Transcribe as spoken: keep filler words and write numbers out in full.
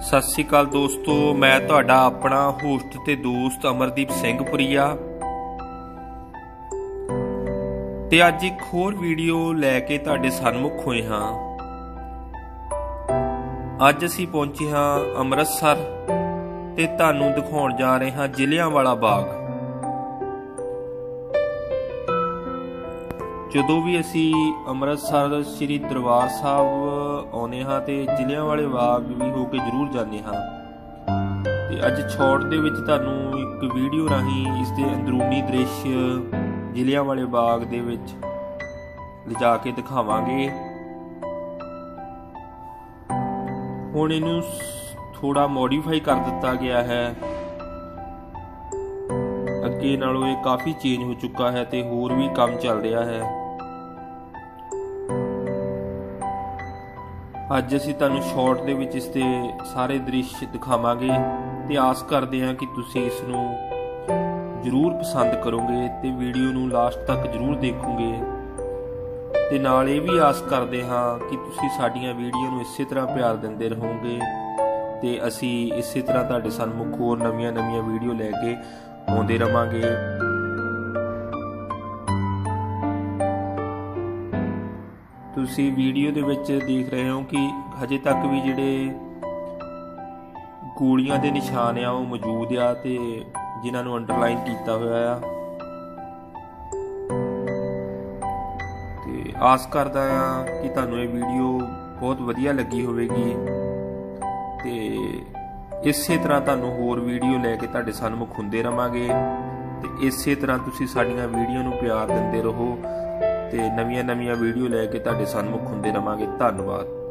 सत श्री अकाल दोस्तों, मैं तुहाडा अपना होस्ट ते दोस्त अमरदीप singhpuria ते अज एक होर वीडियो लैके तुहाडे सन्मुख होए हाँ। अज असीं पहुंचे हाँ अमृतसर ते तुहानूं दिखाउण जा रहे हाँ जलियांवाला बाग। जदों भी असी अमृतसर श्री दरबार साहब आने हाँ तो जलियांवाले बाग भी हो के जरूर जाने हाँ। ते अज शॉर्ट दे विच तुहानूं एक वीडियो राहीं इसके अंदरूनी दृश्य जलियांवाले बाग दे विच लिजा के दिखावांगे। हुण इहनूं थोड़ा मॉडिफाई कर दिता गया है, अगे नालों ये काफ़ी चेंज हो चुका है ते होर भी काम चल रहा है। अज असीं तुहानूं शॉर्ट दे विच इसदे सारे दृश्य दिखावांगे ते आस करदे हां कि तुसीं इस नूं जरूर पसंद करोगे ते वीडियो नूं लास्ट तक जरूर देखोगे ते नाल इह भी आस करदे हां कि तुसीं साडीआं वीडियो नूं इसे तरह प्यार दिंदे रहोगे ते असीं इसे तरह तुहाडे सन्मुख होर नवीआं नवीआं वीडियो लैके आउंदे रहांगे। तुसी वीडियो दे विच देख रहे हो कि हजे तक भी जिहड़े गोलियां दे निशान आ वो मौजूद आ ते जिन्हां नूं अंडरलाइन कीता होया आ। ते आस करदा आ कि तुहानूं ये वीडियो बहुत वधिया लगी होवेगी ते इसे तरह तुहानूं होर वीडियो लैके तुहाडे सन्मुख हुंदे रहांगे ते इसे तरह तुसीं साडीआं वीडियो नूं प्यार दिंदे रहो ते नवीआं नवीआं वीडियो लैके तुहाडे सन्मुख हुंदे रहांगे। धन्नवाद।